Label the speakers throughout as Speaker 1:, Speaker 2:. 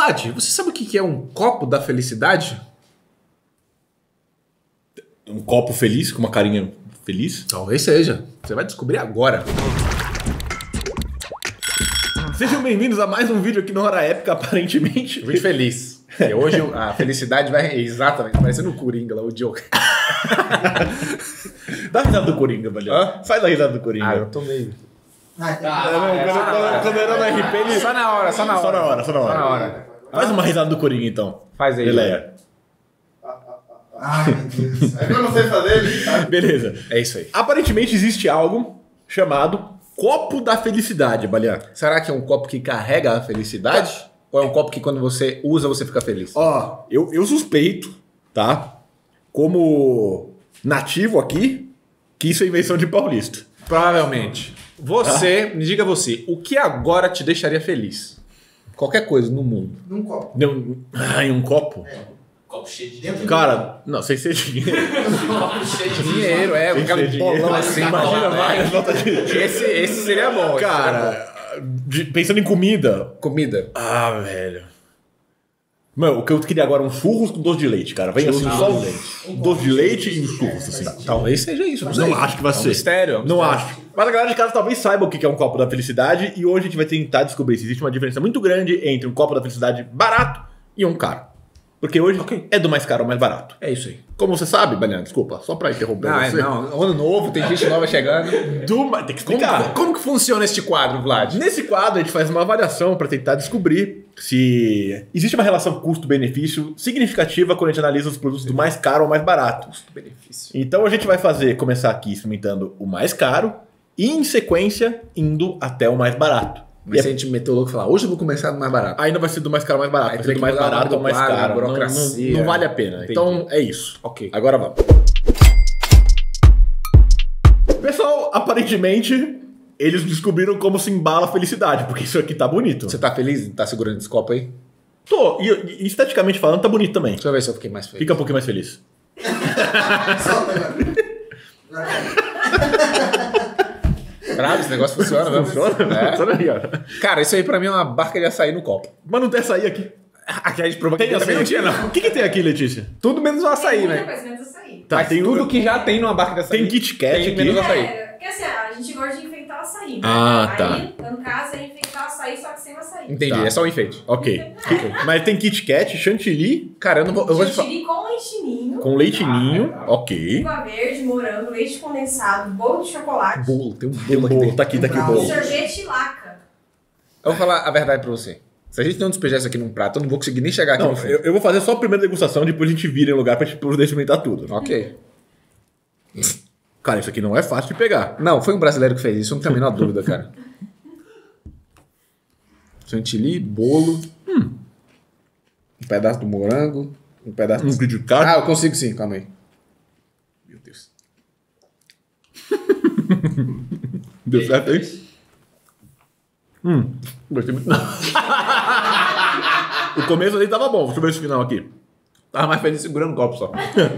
Speaker 1: Vlad, você sabe o que é um copo da felicidade?
Speaker 2: Um copo feliz, com uma carinha feliz?
Speaker 1: Talvez seja. Você vai descobrir agora.
Speaker 2: Sejam bem-vindos a mais um vídeo aqui no Hora Épica, aparentemente.
Speaker 1: Vídeo feliz. E hoje a felicidade vai exatamente parecendo o Coringa lá, o Joker.
Speaker 2: Dá a risada do Coringa, valeu. Faz a risada do Coringa.
Speaker 1: Eu tô meio...
Speaker 2: Quando era no RP, ele...
Speaker 1: Só na hora.
Speaker 2: Só na hora. Faz uma risada do Coringa, então.
Speaker 1: Faz aí.
Speaker 2: Beleza.
Speaker 3: Ai, meu Deus. É que eu não sei fazer.
Speaker 2: Beleza.
Speaker 1: É isso aí.
Speaker 2: Aparentemente existe algo chamado copo da felicidade, Balian.
Speaker 1: Será que é um copo que carrega a felicidade? Ou é um copo que quando você usa, você fica feliz?
Speaker 2: Ó, eu suspeito, tá? Como nativo aqui, que isso é invenção de paulista.
Speaker 1: Provavelmente. Você, me diga você, o que agora te deixaria feliz? Qualquer coisa no mundo.
Speaker 3: Num copo.
Speaker 2: Em um copo?
Speaker 4: Copo cheio de dinheiro.
Speaker 2: Cara, não, sem ser dinheiro.
Speaker 4: Copo cheio de
Speaker 1: Dinheiro, é,
Speaker 2: Sem
Speaker 1: aquele
Speaker 2: ser
Speaker 1: bolão
Speaker 2: dinheiro.
Speaker 1: assim.
Speaker 2: Imagina
Speaker 1: Imagina,
Speaker 2: várias notas de...
Speaker 1: Esse seria bom.
Speaker 2: Cara, pensando em comida.
Speaker 1: Comida.
Speaker 2: Ah, velho. Mano, o que eu queria agora é um churros com doce de leite, cara. Vem assim, só um doce de leite e um churros, assim.
Speaker 1: Talvez seja isso, não sei.
Speaker 2: Não acho que vai
Speaker 1: É um
Speaker 2: ser.
Speaker 1: mistério.
Speaker 2: Não acho. Mas a galera de casa talvez saiba o que é um copo da felicidade e hoje a gente vai tentar descobrir se existe uma diferença muito grande entre um copo da felicidade barato e um caro. Porque hoje é do mais caro ao mais barato.
Speaker 1: É isso aí.
Speaker 2: Como você sabe, Balian, desculpa, só pra interromper você.
Speaker 1: Não, ano novo, tem gente nova chegando.
Speaker 2: Tem que explicar.
Speaker 1: Como que funciona este quadro, Vlad?
Speaker 2: Nesse quadro, a gente faz uma avaliação para tentar descobrir se existe uma relação custo-benefício significativa quando a gente analisa os produtos do mais caro ao mais barato.
Speaker 1: Custo-benefício.
Speaker 2: Então a gente vai começar aqui experimentando o mais caro e, em sequência, indo até o mais barato.
Speaker 1: Mas se a gente meter o louco e falar, hoje eu vou começar do mais barato.
Speaker 2: Ainda vai ser do mais caro ao mais barato.
Speaker 1: Aí
Speaker 2: Vai
Speaker 1: tem
Speaker 2: ser do
Speaker 1: que
Speaker 2: mais
Speaker 1: mudar o
Speaker 2: barato
Speaker 1: nome
Speaker 2: ao
Speaker 1: do
Speaker 2: mais
Speaker 1: quadro,
Speaker 2: caro.
Speaker 1: burocracia.
Speaker 2: Não vale a pena.
Speaker 1: Entendi.
Speaker 2: Então é isso.
Speaker 1: Ok.
Speaker 2: Agora vamos. Pessoal, aparentemente, eles descobriram como se embala a felicidade, porque isso aqui tá bonito.
Speaker 1: Você tá feliz? Tá segurando esse copo aí?
Speaker 2: Tô. E esteticamente falando, tá bonito também.
Speaker 1: Deixa eu ver se eu fiquei mais feliz.
Speaker 2: Fica um pouquinho mais feliz.
Speaker 3: Solta agora.
Speaker 1: Bravo, esse negócio funciona, né? É.
Speaker 2: Funciona aí, ó.
Speaker 1: Cara, isso aí pra mim é uma barca de açaí no copo.
Speaker 2: Mas não tem açaí aqui.
Speaker 1: Aqui a gente provou que
Speaker 2: Tem
Speaker 1: também
Speaker 2: açaí
Speaker 1: não tinha,
Speaker 2: aqui?
Speaker 1: não.
Speaker 2: O que tem aqui, Letícia?
Speaker 1: Tudo menos o açaí,
Speaker 5: Tem muita
Speaker 1: né?
Speaker 5: coisa menos açaí.
Speaker 2: Tá,
Speaker 1: Mas
Speaker 2: tem
Speaker 1: tudo que já tem numa barca de açaí.
Speaker 2: Tem Kit Kat
Speaker 1: tem
Speaker 2: aqui.
Speaker 1: menos açaí.
Speaker 5: Porque assim, a gente gosta de enfeitar o açaí. Né?
Speaker 2: Ah, tá.
Speaker 5: Aí, no caso, é enfeitar o açaí, só que sem o açaí.
Speaker 1: Entendi,
Speaker 2: Tá.
Speaker 1: é só um enfeite.
Speaker 2: Ok. Mas tem Kit Kat, chantilly,
Speaker 1: Cara, eu vou te falar.
Speaker 5: Chantilly com leitinho,
Speaker 2: com leitinho. Ok.
Speaker 5: uva verde, morango, leite condensado, bolo de chocolate,
Speaker 1: Bolo, tem um
Speaker 2: Tem
Speaker 1: bolo aqui
Speaker 2: bolo,
Speaker 1: dentro.
Speaker 2: tá aqui o bolo.
Speaker 5: sorvete e laca.
Speaker 1: Eu vou falar a verdade pra você. Se a gente não despejar isso aqui num prato, eu não vou conseguir nem chegar aqui
Speaker 2: Não,
Speaker 1: no fundo.
Speaker 2: eu vou fazer só a primeira degustação, depois a gente vira em lugar pra gente poder experimentar tudo.
Speaker 1: Ok.
Speaker 2: Cara, isso aqui não é fácil de pegar.
Speaker 1: Não, foi um brasileiro que fez isso, eu não tenho a menor dúvida, cara. Chantilly, bolo. Um pedaço do morango. Um pedaço
Speaker 2: Um Kit Kat.
Speaker 1: Ah, eu consigo sim, calma aí. Meu Deus.
Speaker 2: Deu certo aí? Gostei muito. O começo ali tava bom. Deixa eu ver esse final aqui.
Speaker 1: Tava mais feliz segurando o copo só.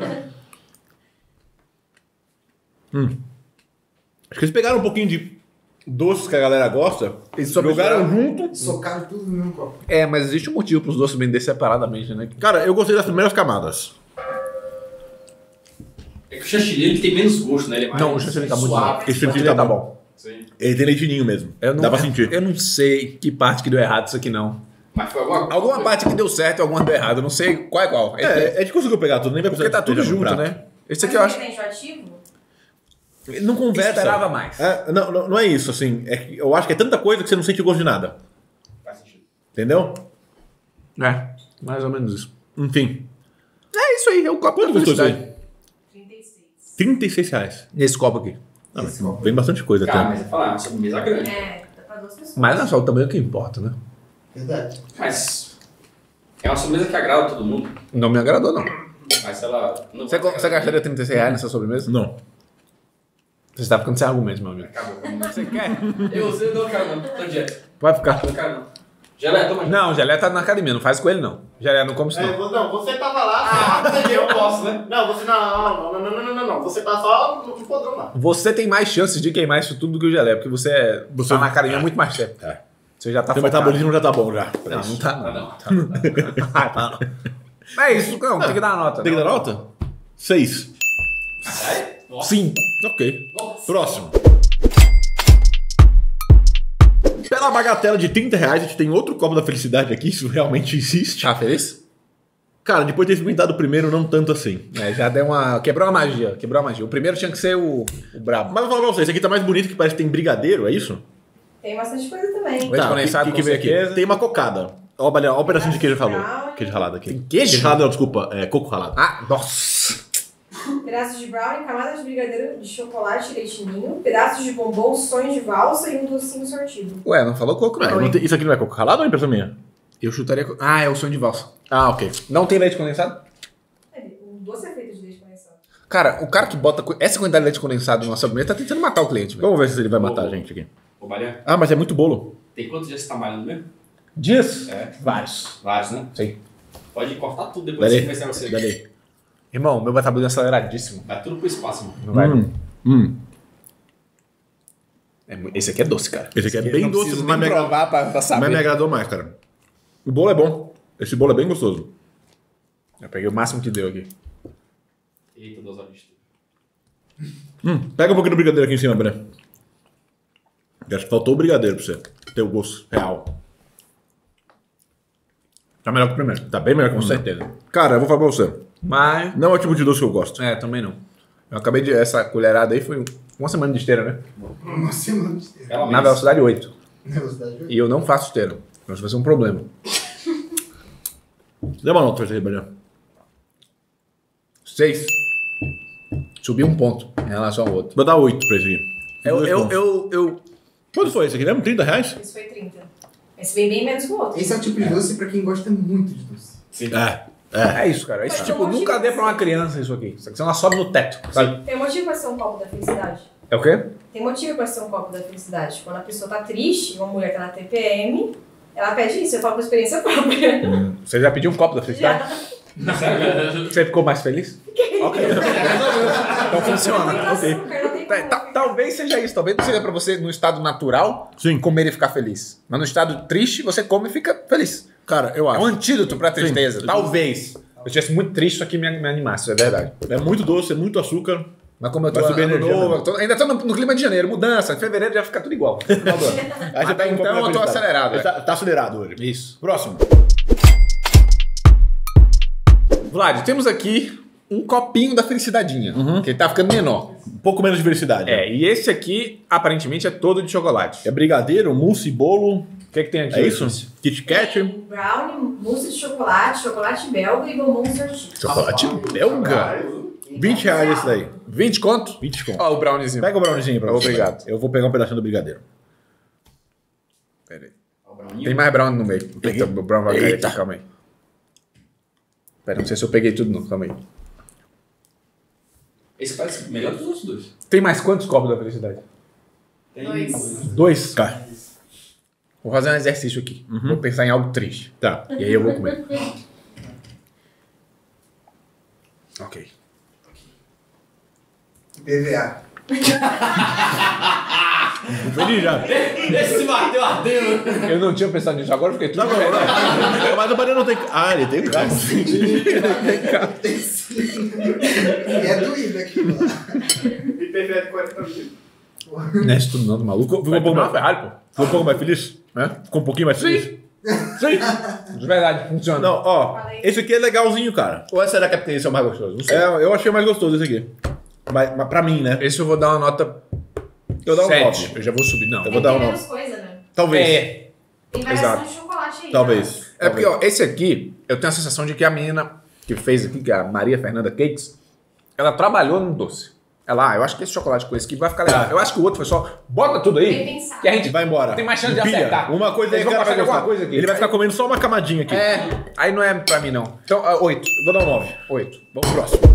Speaker 2: Acho que eles pegaram um pouquinho de doces que a galera gosta,
Speaker 1: Eles só
Speaker 2: jogaram
Speaker 1: misturaram.
Speaker 2: junto.
Speaker 3: Socaram tudo no mesmo copo.
Speaker 1: É, mas existe um motivo pros doces vender separadamente, né?
Speaker 2: Cara, eu gostei das primeiras camadas.
Speaker 4: É que o chantilly ele tem menos gosto, né? Ele é mais
Speaker 1: Não, o chantilly tá muito
Speaker 4: suave.
Speaker 1: bom.
Speaker 2: Esse chantilly tá bom.
Speaker 4: Sim.
Speaker 2: Ele tem leitinho mesmo. Dá pra sentir.
Speaker 1: Eu não sei que parte que deu errado isso aqui, não.
Speaker 4: Mas foi alguma coisa.
Speaker 1: Alguma parte que deu certo e alguma deu errado. Eu não sei qual é qual.
Speaker 2: É, a gente conseguiu pegar tudo, nem vai
Speaker 1: Porque
Speaker 2: precisar
Speaker 1: tá tudo
Speaker 2: despejar no
Speaker 1: junto,
Speaker 2: prato.
Speaker 1: né? Esse aqui eu acho.
Speaker 5: Tem enjoativo?
Speaker 2: Não conversa.
Speaker 1: Esperava mais.
Speaker 2: É, não é isso, assim. É que eu acho que é tanta coisa que você não sente gosto de nada.
Speaker 4: Faz sentido.
Speaker 2: Entendeu?
Speaker 1: É, mais ou menos isso.
Speaker 2: Enfim.
Speaker 1: É isso aí, é o copo da
Speaker 2: Quanto custou isso
Speaker 1: felicidade.
Speaker 2: aí?
Speaker 5: 36.
Speaker 2: R$36.
Speaker 1: Nesse copo aqui.
Speaker 2: Não, mas vem bastante coisa
Speaker 4: Cara,
Speaker 2: até.
Speaker 4: mas eu falar, uma sobremesa grande.
Speaker 5: É, dá pra 2 pessoas.
Speaker 1: Mas não é só o tamanho que importa, né?
Speaker 3: Verdade.
Speaker 4: Mas é uma sobremesa que agrada todo mundo.
Speaker 1: Não me agradou, não.
Speaker 4: Mas ela não
Speaker 1: Você,
Speaker 4: vai
Speaker 1: você gastaria R$36 nessa sobremesa?
Speaker 2: Não.
Speaker 1: Você está ficando sem argumentos, meu amigo.
Speaker 4: Acabou.
Speaker 1: Você quer?
Speaker 4: Eu não quero não. Tô dieta.
Speaker 1: Vai ficar.
Speaker 4: Não quero não. Geleia, toma.
Speaker 1: Não, Gelé tá na academia, não faz com ele, não. Gelé não come isso, não.
Speaker 3: Não, você tava lá.
Speaker 4: Eu posso, né?
Speaker 3: Não, você não. Você tá só no podrão lá.
Speaker 1: Você tem mais chances de queimar isso tudo do que o Gelé, porque você tá na academia há muito mais tempo.
Speaker 2: É.
Speaker 1: Você já tá
Speaker 2: Seu
Speaker 1: focado.
Speaker 2: metabolismo já tá bom já.
Speaker 1: Não, não tá não.
Speaker 4: não.
Speaker 1: Tá não. Ah, tá não. É isso, não, tem que dar nota.
Speaker 2: Tem que dar nota? 6.
Speaker 4: Caralho. Nossa.
Speaker 1: 5.
Speaker 2: Ok.
Speaker 4: Nossa.
Speaker 2: Próximo. Pela bagatela de R$30, a gente tem outro copo da felicidade aqui, isso realmente existe.
Speaker 1: Tá feliz?
Speaker 2: Cara, depois de ter experimentado o primeiro, não tanto assim.
Speaker 1: É, já deu uma... Quebrou a magia, quebrou a magia. O primeiro tinha que ser o brabo.
Speaker 2: Mas eu vou falar pra vocês, esse aqui tá mais bonito que parece que tem brigadeiro, é isso?
Speaker 5: Tem bastante coisa também.
Speaker 1: Leite condensado, com
Speaker 2: vem aqui?
Speaker 1: certeza.
Speaker 2: Tem uma cocada. Olha o pedacinho de queijo
Speaker 5: Brownie.
Speaker 2: ralado. Queijo ralado aqui.
Speaker 1: Tem queijo?
Speaker 2: Queijo ralado não, desculpa. É coco ralado.
Speaker 1: Ah, nossa.
Speaker 5: Pedaços de brownie, camadas de brigadeiro de chocolate e leite ninho, pedaços de bombom, sonhos de valsa e um docinho sortido.
Speaker 1: Ué, não falou coco
Speaker 2: Ah,
Speaker 1: não,
Speaker 2: não
Speaker 1: hein?
Speaker 2: tem- isso aqui não é coco ralado ou é impressão minha?
Speaker 1: Eu chutaria... Ah, é o sonho de valsa.
Speaker 2: Ah, ok.
Speaker 1: Não tem leite condensado?
Speaker 5: O doce é feito de leite condensado.
Speaker 1: Cara, o cara que bota essa quantidade de leite condensado numa sobremesa tá tentando matar o cliente, velho.
Speaker 2: Vamos ver se ele vai matar a gente aqui.
Speaker 4: Ô, Balian,
Speaker 2: Ah, mas é muito bolo.
Speaker 4: tem quantos dias você tá malhando mesmo?
Speaker 1: Dias?
Speaker 4: É.
Speaker 1: Vários.
Speaker 4: Vários, né?
Speaker 1: Sim.
Speaker 4: Pode cortar tudo depois
Speaker 2: Dali.
Speaker 4: que começar você.
Speaker 2: Dali.
Speaker 1: Irmão, meu metabolismo é aceleradíssimo.
Speaker 4: Vai tudo pro espaço, mano.
Speaker 1: Não vai, não. Esse aqui é doce, cara.
Speaker 2: Esse aqui é bem
Speaker 1: não
Speaker 2: doce,
Speaker 1: preciso
Speaker 2: mas
Speaker 1: nem
Speaker 2: me,
Speaker 1: provar pra saber.
Speaker 2: mas me agradou mais, cara. O bolo é bom. Esse bolo é bem gostoso.
Speaker 1: Eu peguei o máximo que deu aqui.
Speaker 4: Eita, 2 horas de estudo.
Speaker 2: Pega um pouquinho do brigadeiro aqui em cima, Bré. Acho que faltou o brigadeiro pra você ter o gosto real.
Speaker 1: Tá melhor que o primeiro.
Speaker 2: Tá bem melhor que
Speaker 1: Com
Speaker 2: o primeiro.
Speaker 1: certeza.
Speaker 2: Cara, eu vou falar pra você.
Speaker 1: Mas...
Speaker 2: Não é o tipo de doce que eu gosto.
Speaker 1: É, também não. Eu acabei de... Essa colherada aí foi uma semana de esteira, né?
Speaker 3: Uma semana de tempo.
Speaker 4: Ela
Speaker 1: Na
Speaker 4: mesmo.
Speaker 1: velocidade 8.
Speaker 3: Velocidade.
Speaker 1: E eu não faço esteira. Então isso vai ser um problema.
Speaker 2: Dá uma nota pra você, Bré.
Speaker 1: 6. Subi um ponto em relação ao outro.
Speaker 2: Vou dar 8 pra esse aqui.
Speaker 1: Eu...
Speaker 2: Quanto foi esse aqui mesmo? R$30?
Speaker 5: Esse foi 30. Esse vem bem menos que o outro.
Speaker 3: Esse é o tipo de doce pra quem gosta muito de doce.
Speaker 4: Sim.
Speaker 1: É isso, cara. Esse
Speaker 5: Mas
Speaker 1: tipo,
Speaker 5: eu não
Speaker 1: nunca
Speaker 5: tive
Speaker 1: dê pra uma criança isso aqui. Isso aqui ela sobe no teto, sabe?
Speaker 5: Tem motivo pra ser um copo da felicidade.
Speaker 1: É o quê?
Speaker 5: Tem motivo pra ser um copo da felicidade. Quando a pessoa tá triste, uma mulher que tá na TPM, ela pede isso. Eu falo por experiência própria.
Speaker 1: Você já pediu um copo da felicidade?
Speaker 5: Já.
Speaker 4: Sério?
Speaker 1: Você ficou mais feliz? Ok. Então funciona. Ok.
Speaker 5: Açúcar, não tem como.
Speaker 1: Talvez seja isso. Talvez não seja pra você, no estado natural,
Speaker 2: Sim.
Speaker 1: comer e ficar feliz. Mas no estado triste, você come e fica feliz.
Speaker 2: Cara, eu
Speaker 1: É um
Speaker 2: acho.
Speaker 1: antídoto pra tristeza.
Speaker 2: Sim.
Speaker 1: Talvez. Se eu estivesse muito triste, isso aqui me animasse, é verdade.
Speaker 2: É muito doce, é muito açúcar.
Speaker 1: Mas como eu tô
Speaker 2: Vai subir
Speaker 1: ano
Speaker 2: energia,
Speaker 1: novo,
Speaker 2: né?
Speaker 1: eu tô- ainda tô no clima de janeiro, mudança. Em fevereiro já fica tudo igual. Final do ano.
Speaker 2: Aí você pega um
Speaker 1: então
Speaker 2: copo da
Speaker 1: eu tô
Speaker 2: felicidade.
Speaker 1: acelerado.
Speaker 2: Ele tá acelerado hoje.
Speaker 1: Isso.
Speaker 2: Próximo.
Speaker 1: Vlad, temos aqui um copinho da felicidadinha, que ele tá ficando menor.
Speaker 2: Um pouco menos de diversidade.
Speaker 1: É, e esse aqui, aparentemente, é todo de chocolate.
Speaker 2: É brigadeiro, mousse, bolo.
Speaker 1: O que que tem aqui?
Speaker 2: É isso? Kit Kat.
Speaker 5: Tem brownie, mousse de chocolate, chocolate belga e bombom sortido.
Speaker 1: Chocolate belga?
Speaker 2: R$20 esse daí.
Speaker 1: 20 conto?
Speaker 2: 20 conto.
Speaker 1: Ó, o browniezinho.
Speaker 2: Pega o browniezinho pra você.
Speaker 1: Obrigado.
Speaker 2: Eu vou pegar um pedacinho do brigadeiro.
Speaker 1: Pera aí.
Speaker 4: Ó, o Browninho.
Speaker 1: Tem mais brownie no meio.
Speaker 2: Peguei.
Speaker 1: Eita, o brown vai cair
Speaker 2: Eita.
Speaker 1: aqui, calma aí. Pera, não sei se eu peguei tudo não, calma aí.
Speaker 4: Esse parece melhor que os outros dois.
Speaker 1: Tem mais quantos copos da felicidade?
Speaker 4: Tem
Speaker 5: 2.
Speaker 1: 2?
Speaker 2: Tá.
Speaker 1: Vou fazer um exercício aqui. Vou pensar em algo triste.
Speaker 2: Tá.
Speaker 1: E aí eu vou comer. Ok.
Speaker 3: PVA.
Speaker 2: Feliz já.
Speaker 4: Esse bateu ardendo.
Speaker 1: Eu não tinha pensado nisso agora, fiquei tudo
Speaker 2: Não, não. Mas o Mariano não tem. Ah, ele tem carro.
Speaker 3: E é doído aquilo lá.
Speaker 4: E PVA de 40 mil.
Speaker 1: Não é isso tudo não, do maluco.
Speaker 2: Ficou
Speaker 1: Vai
Speaker 2: um pouco
Speaker 1: tomar
Speaker 2: mais
Speaker 1: uma Ferrari, pô.
Speaker 2: Ficou um pouco mais feliz?
Speaker 1: É?
Speaker 2: Ficou um pouquinho mais feliz?
Speaker 1: Sim. De verdade, funciona.
Speaker 2: Não, ó. Esse aqui é legalzinho, cara.
Speaker 1: Ou será que é porque esse é o mais gostoso? Não sei.
Speaker 2: É, eu achei mais gostoso esse aqui. Mas pra mim, né?
Speaker 1: Esse eu vou dar uma nota
Speaker 2: Eu vou dar um
Speaker 1: 7.
Speaker 2: 9.
Speaker 1: Eu já vou subir. Não.
Speaker 2: Eu vou dar um
Speaker 5: Tem
Speaker 2: 9.
Speaker 5: menos coisa, né?
Speaker 2: Talvez.
Speaker 1: É.
Speaker 5: Tem variação
Speaker 1: Exato.
Speaker 5: de chocolate aí.
Speaker 2: Talvez.
Speaker 5: Né?
Speaker 1: É porque, ó, esse aqui, eu tenho a sensação de que a menina que fez aqui, que é a Maria Fernanda Cakes, ela trabalhou no doce. Ela, eu acho que esse chocolate com esse aqui vai ficar legal. Eu acho que o outro foi só, bota tudo aí,
Speaker 5: Bem pensado.
Speaker 1: que a gente
Speaker 2: Vai embora.
Speaker 1: tem mais chance de
Speaker 2: Empilha.
Speaker 1: acertar.
Speaker 2: Uma coisa aí
Speaker 1: Eles
Speaker 2: que
Speaker 1: vão
Speaker 2: ela vai
Speaker 1: gostar de alguma
Speaker 2: gostar.
Speaker 1: coisa aqui.
Speaker 2: Ele vai ficar comendo só uma camadinha aqui.
Speaker 1: É, aí não é pra mim, não. Então, 8.
Speaker 2: Eu vou dar um 9.
Speaker 1: 8.
Speaker 2: Vamos pro próximo.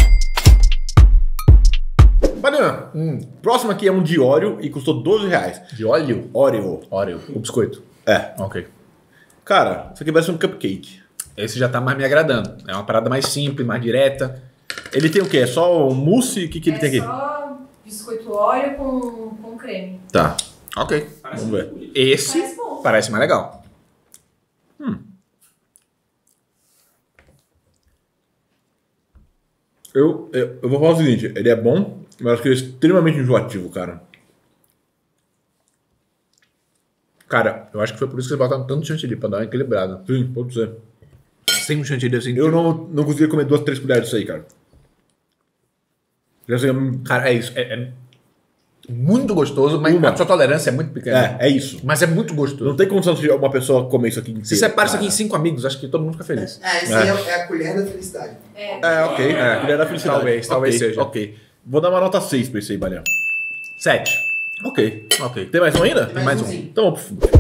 Speaker 2: Mariana, próximo aqui é um de Oreo e custou R$12.
Speaker 1: De óleo?
Speaker 2: Oreo.
Speaker 1: Oreo. O biscoito.
Speaker 2: É.
Speaker 1: Ok.
Speaker 2: Cara, isso aqui parece um cupcake.
Speaker 1: Esse já tá mais me agradando. É uma parada mais simples, mais direta.
Speaker 2: Ele tem o quê? É só o mousse? O que, que ele tem aqui?
Speaker 5: É só biscoito Oreo com creme.
Speaker 2: Tá.
Speaker 1: Ok.
Speaker 4: Parece
Speaker 2: Vamos ver.
Speaker 4: muito bonito.
Speaker 1: Esse
Speaker 5: Parece bom.
Speaker 1: Parece mais legal.
Speaker 2: Eu vou falar o seguinte, ele é bom, mas acho que ele é extremamente enjoativo, cara.
Speaker 1: Cara, eu acho que foi por isso que eles botaram tanto chantilly, pra dar uma equilibrada.
Speaker 2: Sim, pode ser.
Speaker 1: Sem um chantilly assim.
Speaker 2: Eu não conseguia comer 2, 3 colheres disso aí, cara. Já sei,
Speaker 1: Cara, é isso. É muito gostoso, mas a sua tolerância é muito pequena.
Speaker 2: é isso.
Speaker 1: Mas é muito gostoso.
Speaker 2: Não tem condição de uma pessoa comer isso aqui inteiro.
Speaker 1: Se separa isso
Speaker 2: cara.
Speaker 1: aqui em 5 amigos, acho que todo mundo fica feliz.
Speaker 3: Isso aí é a colher da felicidade.
Speaker 2: É, ok. É, colher da felicidade.
Speaker 1: Talvez
Speaker 2: Ok,
Speaker 1: seja.
Speaker 2: Ok. Vou dar uma nota 6 pra isso aí, Balian.
Speaker 1: 7.
Speaker 2: Ok. Tem mais um ainda?
Speaker 3: Tem mais um.
Speaker 2: Então vamos pro fim.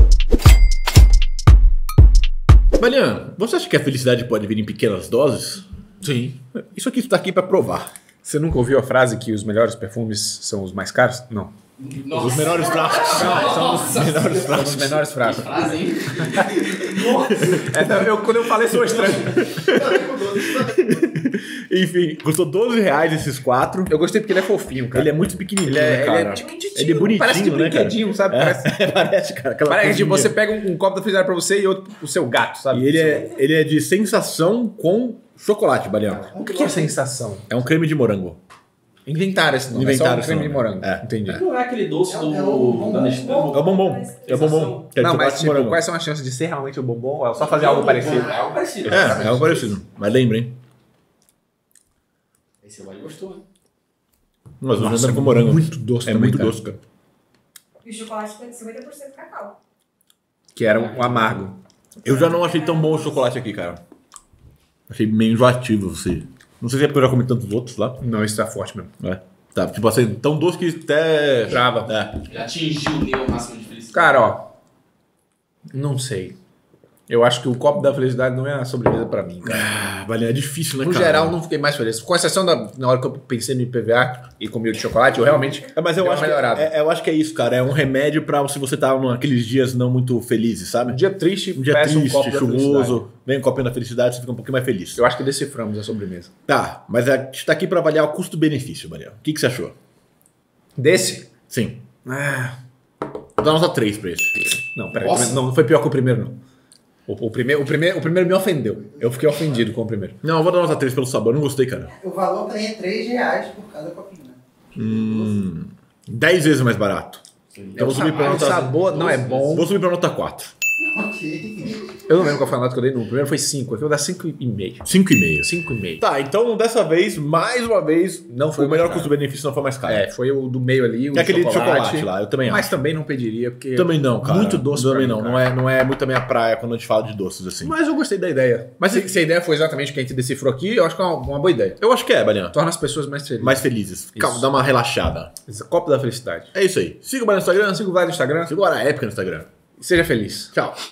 Speaker 2: Balian, você acha que a felicidade pode vir em pequenas doses?
Speaker 1: Sim.
Speaker 2: Isso aqui está aqui pra provar.
Speaker 1: Você nunca ouviu a frase que os melhores perfumes são os mais caros? Não.
Speaker 2: Os menores frascos. São os menores
Speaker 1: São
Speaker 2: frascos.
Speaker 1: os menores frascos.
Speaker 4: Frase, hein?
Speaker 1: Quando eu falei, sou estranho.
Speaker 2: Enfim, custou R$12 esses 4.
Speaker 1: Eu gostei porque ele é fofinho, cara.
Speaker 2: Ele é muito pequenininho,
Speaker 1: Ele
Speaker 2: né,
Speaker 1: é
Speaker 2: cara?
Speaker 1: chiquititinho.
Speaker 2: Ele é bonitinho,
Speaker 1: Parece de
Speaker 2: né, cara?
Speaker 1: brinquedinho, sabe? Parece,
Speaker 2: Parece, cara. Aquela
Speaker 1: parece que
Speaker 2: coisinha.
Speaker 1: você pega um copo da felicidade pra você e outro pro seu gato, sabe?
Speaker 2: E ele é de sensação com chocolate, Balian.
Speaker 1: O que é sensação?
Speaker 2: É um creme de morango.
Speaker 1: Inventaram esse nome.
Speaker 2: Inventaram
Speaker 1: é só um creme
Speaker 2: esse
Speaker 1: de
Speaker 2: nome.
Speaker 1: morango.
Speaker 2: É.
Speaker 1: Entendi.
Speaker 4: Não é aquele doce
Speaker 3: É
Speaker 4: do
Speaker 3: o
Speaker 4: da Nestlé?
Speaker 2: É o bombom. É o bombom. Que é de
Speaker 1: Não,
Speaker 2: chocolate
Speaker 1: mas
Speaker 2: de
Speaker 1: tipo,
Speaker 2: morango.
Speaker 1: quais são as chances de ser realmente o bombom? Ou só fazer algo parecido?
Speaker 4: É algo parecido.
Speaker 2: É algo parecido. Mas lembrem.
Speaker 4: Esse aí gostou, hein?
Speaker 2: Mas o
Speaker 1: Nossa,
Speaker 2: com morango.
Speaker 1: muito doce
Speaker 2: É
Speaker 1: também,
Speaker 2: muito
Speaker 1: cara.
Speaker 2: doce, cara.
Speaker 5: E o chocolate tem 50% cacau.
Speaker 1: Que era um amargo.
Speaker 2: Eu já não achei tão bom o chocolate aqui, cara. Achei meio enjoativo, você. Não sei se é porque eu já comi tantos outros lá.
Speaker 1: Não, isso tá forte mesmo.
Speaker 2: É. Tá, tipo assim, tão doce que até...
Speaker 1: Trava.
Speaker 2: É.
Speaker 4: Já atingiu o nível máximo de felicidade.
Speaker 1: Cara, ó. Não sei. Eu acho que o copo da felicidade não é a sobremesa pra mim, cara.
Speaker 2: Ah, Balian, é difícil, né,
Speaker 1: No
Speaker 2: cara?
Speaker 1: geral, não fiquei mais feliz. Com exceção na hora que eu pensei no IPVA e comi o de chocolate, eu realmente
Speaker 2: É, mas eu
Speaker 1: dei uma
Speaker 2: acho,
Speaker 1: melhorada.
Speaker 2: eu acho que é isso, cara. É um remédio pra se você tá naqueles dias não muito felizes, sabe?
Speaker 1: Um dia triste,
Speaker 2: Um dia
Speaker 1: peça
Speaker 2: triste,
Speaker 1: copo da felicidade.
Speaker 2: chuvoso, vem um copinho da felicidade, você fica um pouquinho mais feliz.
Speaker 1: Eu acho que deciframos a sobremesa.
Speaker 2: Tá, mas a gente tá aqui pra avaliar o custo-benefício, Balian. O que você achou?
Speaker 1: Desse?
Speaker 2: Sim.
Speaker 1: Ah,
Speaker 2: Vou dar nota 3 pra esse.
Speaker 1: não, peraí.
Speaker 4: Nossa.
Speaker 1: Não foi pior que o primeiro, não. O primeiro me ofendeu. Eu fiquei ofendido com o primeiro.
Speaker 2: Não, eu vou dar nota 3 pelo sabor, eu não gostei, cara.
Speaker 3: O valor também é R$3 por cada copinho, né?
Speaker 2: 10 vezes mais barato. Então vou subir pra
Speaker 1: O
Speaker 2: nota...
Speaker 1: sabor não é bom.
Speaker 2: Vou subir pra nota 4.
Speaker 3: Ok.
Speaker 1: Eu não lembro qual foi a nota que eu dei no primeiro, foi 5. Aqui eu vou dar 5,5.
Speaker 2: 5,5.
Speaker 1: 5,5.
Speaker 2: Tá, então dessa vez, mais uma vez,
Speaker 1: Não foi
Speaker 2: o melhor
Speaker 1: mais caro.
Speaker 2: custo-benefício não foi mais caro.
Speaker 1: É, foi o do meio ali, o
Speaker 2: Que é aquele de chocolate lá, eu também
Speaker 1: Mas
Speaker 2: acho.
Speaker 1: também não pediria, porque
Speaker 2: Também não, cara.
Speaker 1: muito doce pra
Speaker 2: Também
Speaker 1: mim,
Speaker 2: não.
Speaker 1: cara.
Speaker 2: Não é muito a minha praia quando a gente fala de doces assim.
Speaker 1: Mas eu gostei da ideia. Mas se a ideia foi exatamente o que a gente decifrou aqui, eu acho que é uma boa ideia.
Speaker 2: Eu acho que é, Balian.
Speaker 1: Torna as pessoas mais felizes.
Speaker 2: Mais felizes. Calma, dá uma relaxada.
Speaker 1: Copo da felicidade.
Speaker 2: É isso aí. Siga o Balian no Instagram.
Speaker 1: Siga o Vlad no Instagram.
Speaker 2: Siga o Hora Épica no Instagram.
Speaker 1: Seja feliz.
Speaker 2: Tchau.